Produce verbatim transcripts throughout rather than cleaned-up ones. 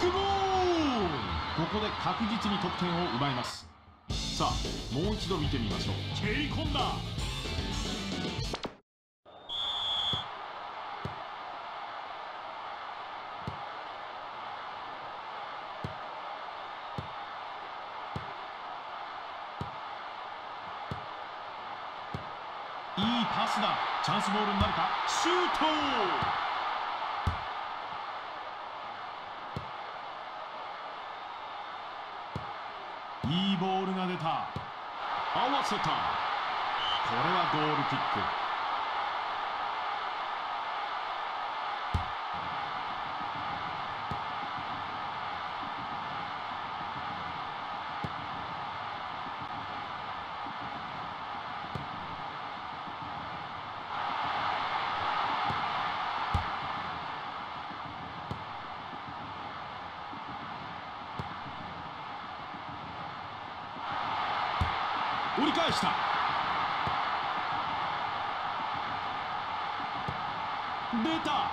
クゴール。ここで確実に得点を奪います。さあもう一度見てみましょう。蹴り込んだ。 いいパスだ。チャンスボールになるか。シュート。いいボールが出た。合わせた。これはゴールキック。折り返した。出た。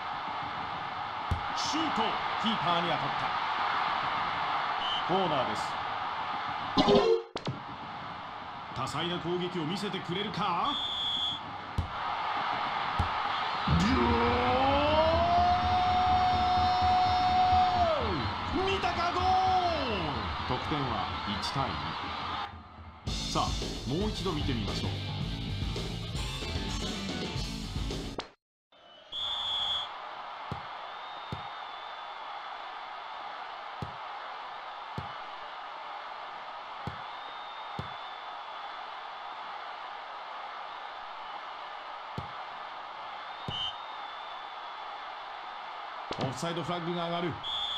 シュート。キーパーに当たった。コーナーです。多彩な攻撃を見せてくれるか。見たか。ゴール。得点はいちたいに。さあ、もう一度見てみましょう。オフサイドフラッグが上がる。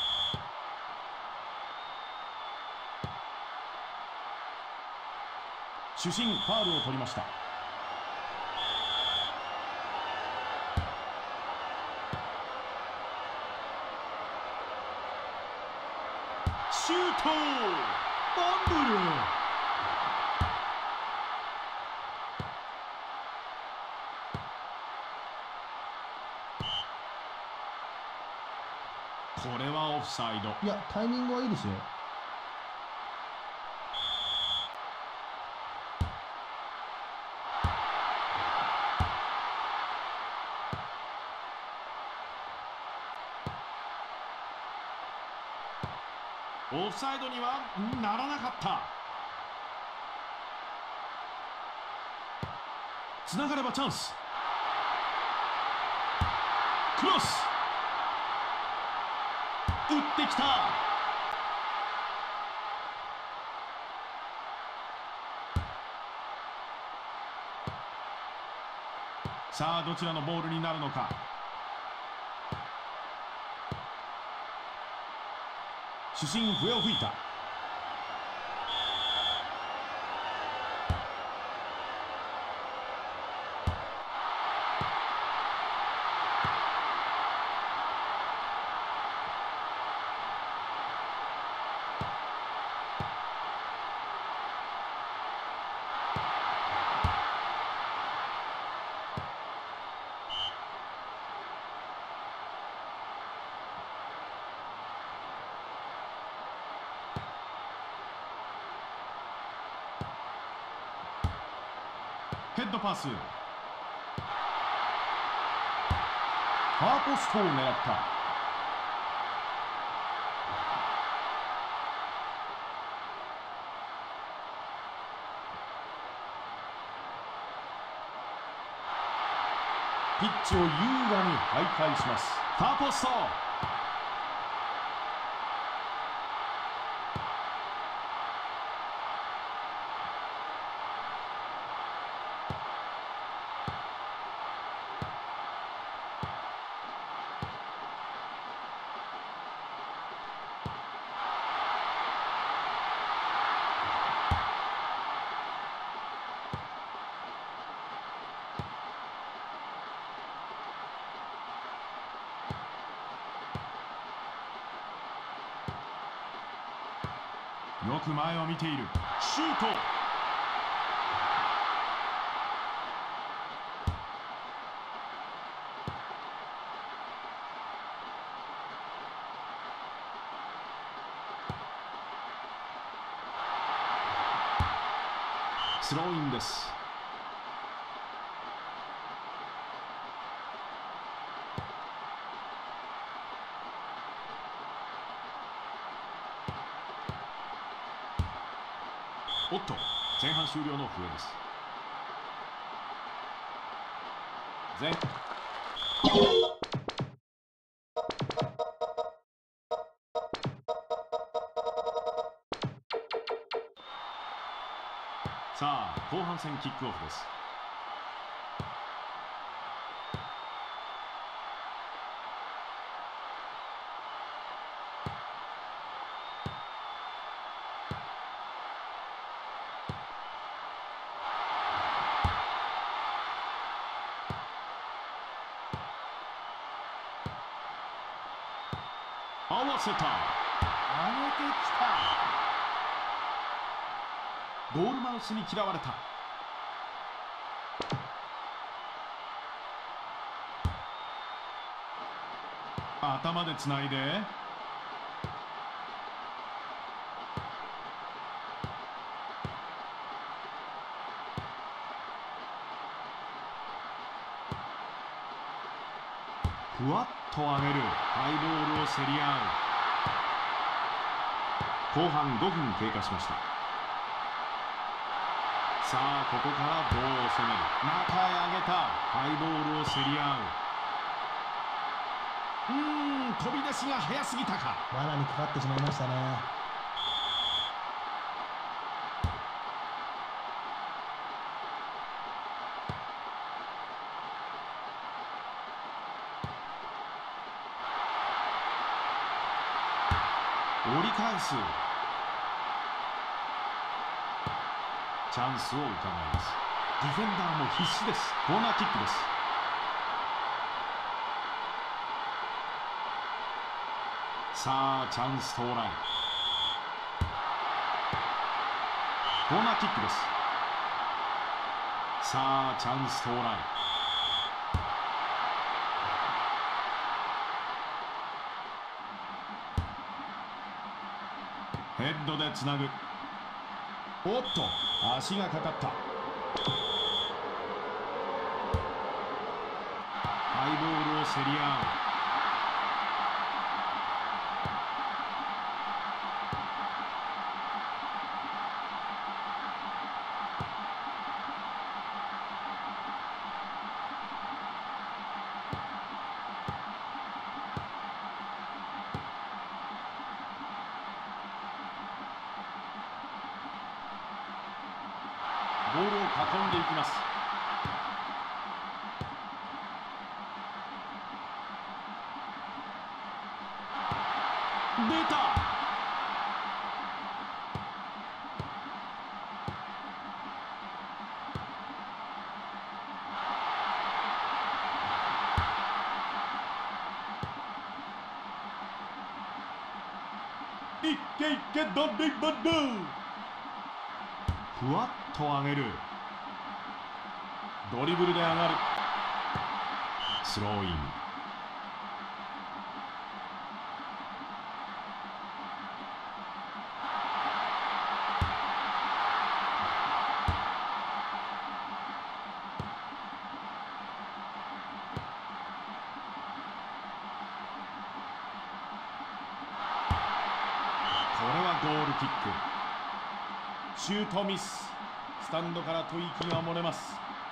主審ファウルを取りました。シュート。ファンブル。これはオフサイド。 いや、タイミングはいいですよ。 オフサイドにはならなかった。つながればチャンス。クロス。打ってきた。さあ、どちらのボールになるのか。主審笛を吹いた。ヘッドパス。ファーポストを狙った。ピッチを優雅に徘徊します。ファーポスト。よく前を見ている。シュート。スローインです。おっと、前半終了の笛です。 前さあ後半戦キックオフです。合わせた。上げてきた。ゴールマウスに嫌われた。頭でつないでふわっと上げる。ハイボールを競り合う。後半ごふん経過しました。さあここからどう攻める。中へ上げた。ハイボールを競り合う。うーん飛び出しが早すぎたか。 罠にかかってしまいましたね。 折り返す。チャンスを伺います。ディフェンダーも必死です。コーナーキックです。さあチャンス到来。コーナーキックです。さあチャンス到来。ヘッドでつなぐ。おっと足がかかった。ハイボールを競り合う。ボールを囲んでいきます。出た。いっけいっけドリブル。ふわっと上げる。ドリブルで上がる。スローイン。これはゴールキック。シュートミス。スタンドから吐息が漏れます。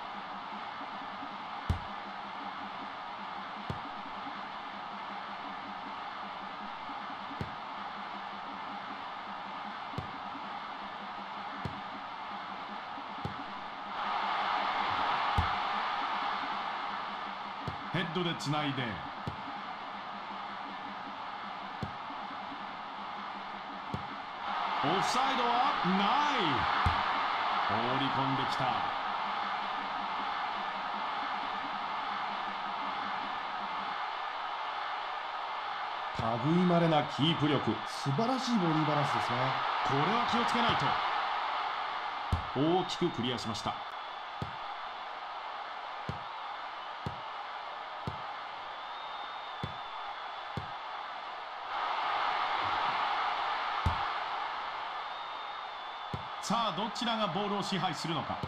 ヘッドでつないでオフサイドはない。放り込んできた。類いまれなキープ力。 素晴らしいボディバランスですね。 これは気をつけないと。大きくクリアしました。さあどちらがボールを支配するのか。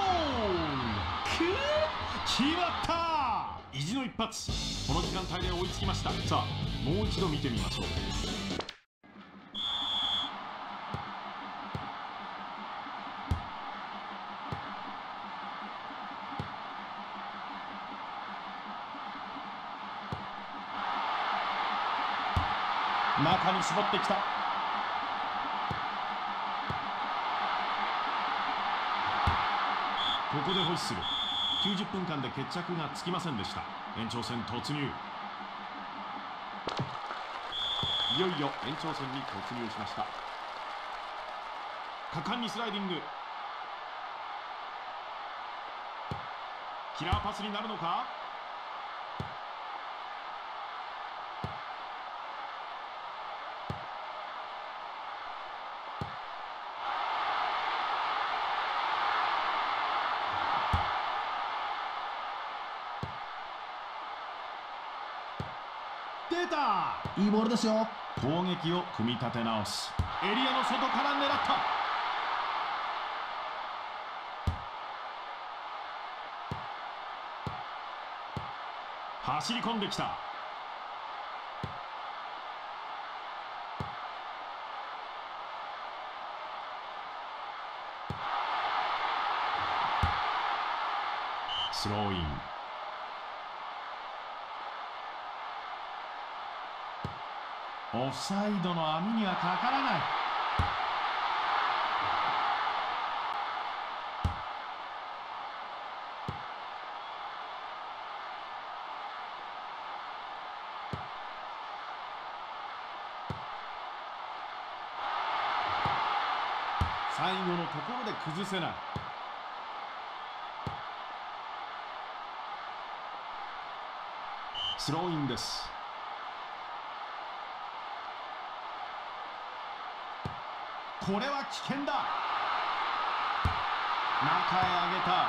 決まった。意地の一発。この時間帯で追いつきました。さあもう一度見てみましょう。中に絞ってきた。ここでホイッスル。きゅうじゅっぷんかんで決着がつきませんでした。延長戦突入。いよいよ延長戦に突入しました。果敢にスライディング。キラーパスになるのか。 出た。 いいボールですよ。 攻撃を組み立て直す。エリアの外から狙った。走り込んできた。スローイン。オフサイドの網にはかからない。最後のところで崩せない。スローインです。これは危険だ。中へ上げた。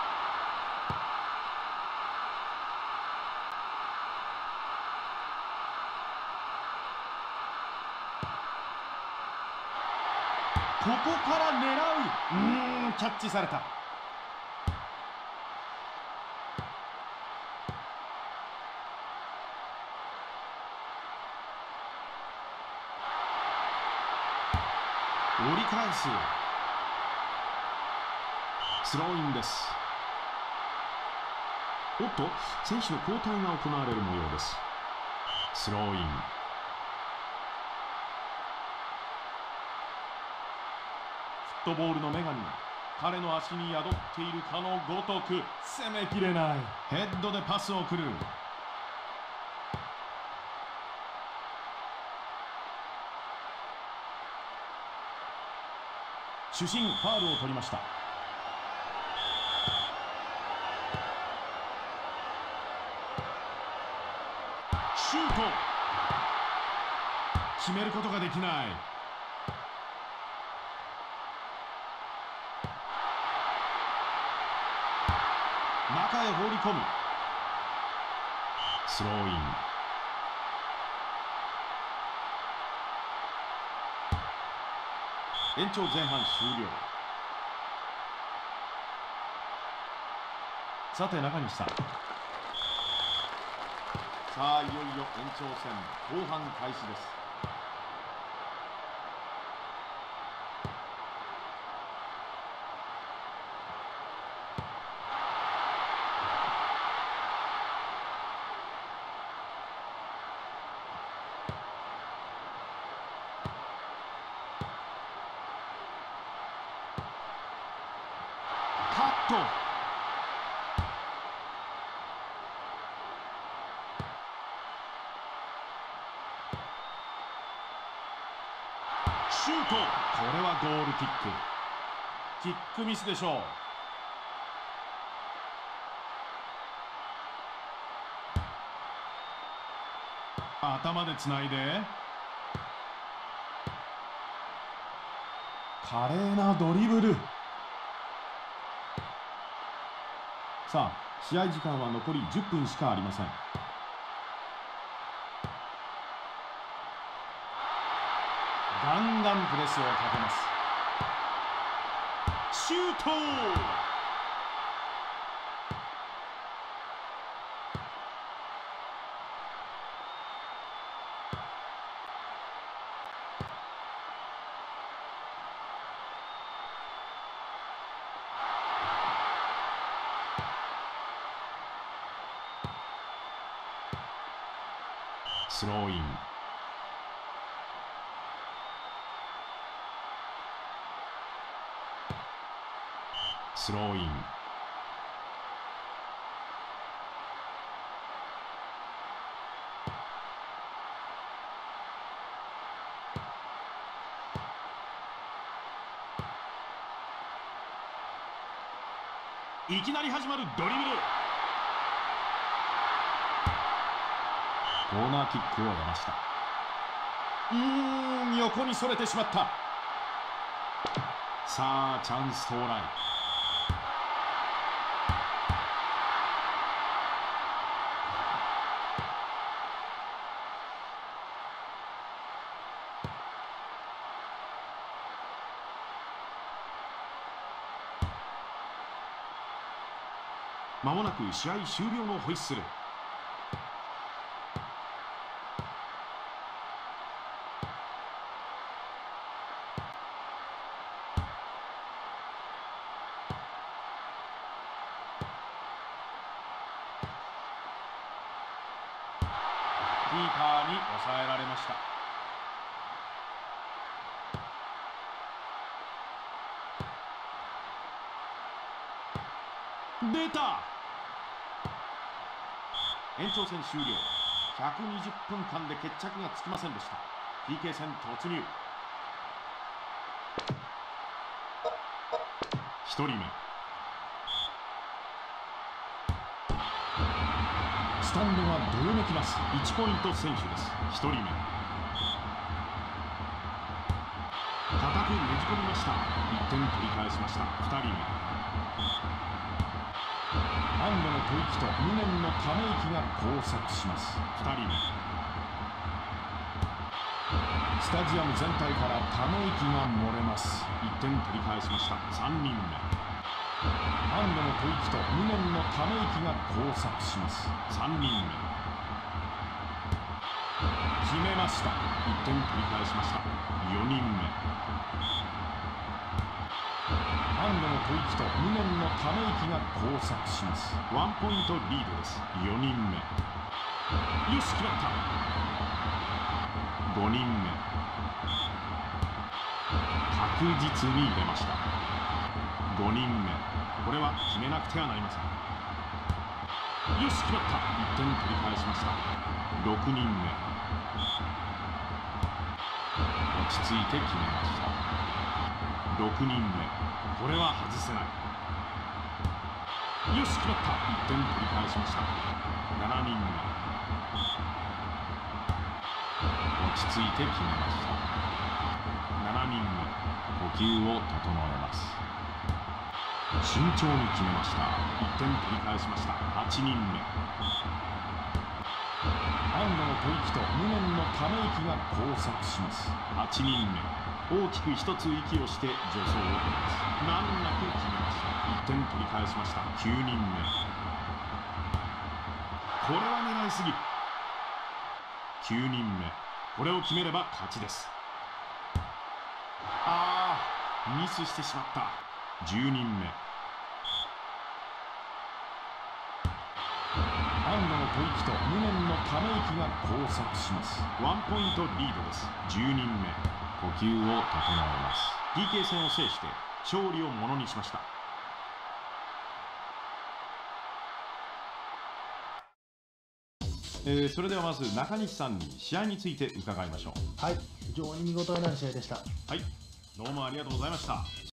ここから狙う。うーん、キャッチされた。折り返す。スローインです。おっと、選手の交代が行われる模様です。スローイン。 フットボールの女神が彼の足に宿っているかのごとく攻めきれない。 ヘッドでパスを送る。主審ファウルを取りました。シュート。決めることができない。中へ放り込む。スローイン。延長前半終了。さて中西さん、さあいよいよ延長戦後半開始です。カット。シュート。これはゴールキック。キックミスでしょう。頭でつないで。 華麗なドリブル。 さあ試合時間は残りじゅっぷんしかありません。ガンガンプレスをかけます。シュート。スローイン。スローイン。いきなり始まるドリブル。コーナーキックを出ました。うーん、横にそれてしまった。さあチャンス到来。 まもなく試合終了のホイッスル。 キーパーに抑えられました。 出た。 延長戦終了。ひゃくにじゅっぷんかんで決着がつきませんでした。 ピーケー 戦突入。 ひとりめ。スタンドがどよめきます。いちポイント選手です。ひとりめ。高くねじ込みました。いってん取り返しました。ふたりめ。安堵の吐息と無念のため息が交錯します。ふたりめ。スタジアム全体からため息が漏れます。いってん取り返しました。さんにんめ。安堵の吐息と無念のため息が交錯します。さんにんめ。決めました。いってん取り返しました。よにんめ。安堵の吐息と無念のため息が交錯します。ワンポイントリードです。よにんめ。よし決まった。ごにんめ。確実に入れました。ごにんめ。これは決めなくてはなりません。よし決まった。いってん取り返しました。ろくにんめ。落ち着いて決めました。ろくにんめ。これは外せない。よし決まった。いってん取り返しました。ななにんめ。落ち着いて決めました。ななにんめ。呼吸を整えます。慎重に決めました。いってん取り返しました。はちにんめ。安堵の吐息と無念のため息が交錯します。はちにんめ。大きく一つ息をして助走を取ります。難なく決めました。いってん取り返しました。きゅうにんめ。これは狙いすぎる。きゅうにんめ。これを決めれば勝ちです。ああ、ミスしてしまった。じゅうにんめ。安堵の吐息と無念のため息が交錯します。ワンポイントリードです。じゅうにんめ。呼吸を整えます。 ピーケー 戦を制して勝利をものにしました。えー、それではまず中西さんに試合について伺いましょう。 はい、非常に見応えのある試合でした。 はい、どうもありがとうございました。